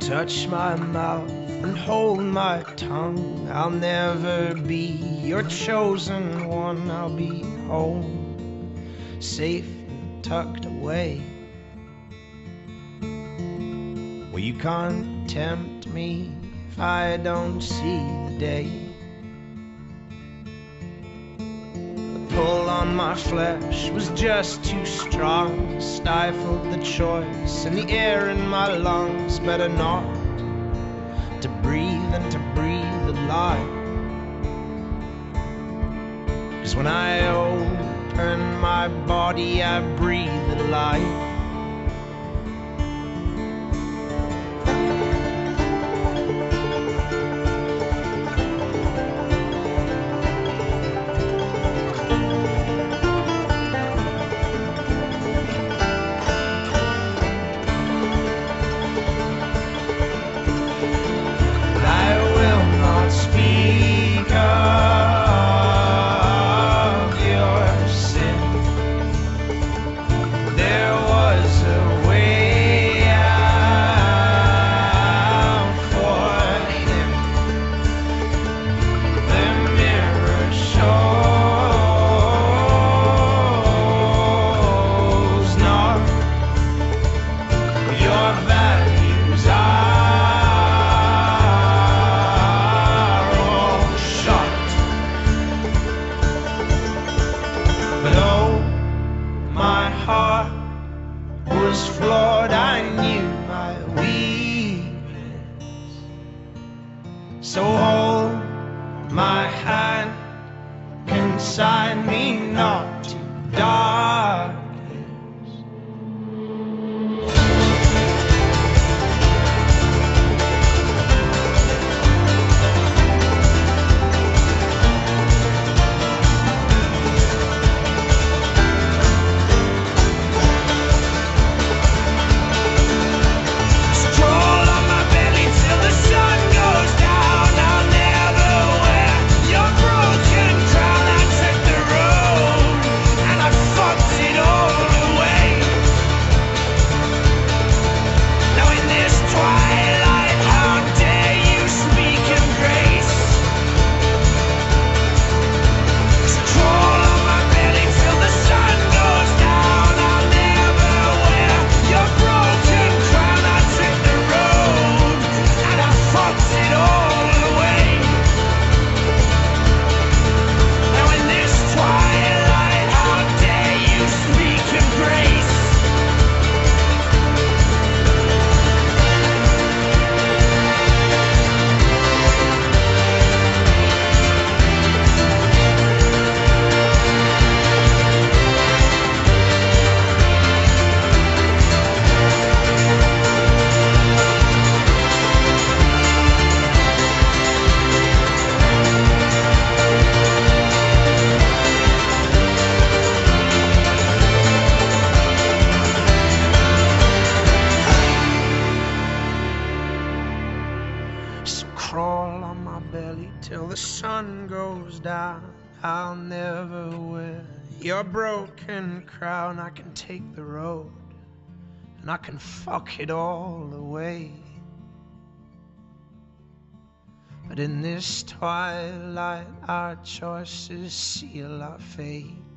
touch my mouth and hold my tongue. I'll never be your chosen one. I'll be home, safe and tucked away, where you can't tempt me if I don't see the day. The pull on my flesh was just too strong, stifled the choice in the air in my lungs. Better not to breathe and to breathe a lie, 'cause when I open my body I breathe the light. Was flawed, I knew my weakness, so hold my hand, consign me not to darkness. Crawl on my belly till the sun goes down. I'll never wear your broken crown. I can take the road and I can fuck it all away, but in this twilight our choices seal our fate.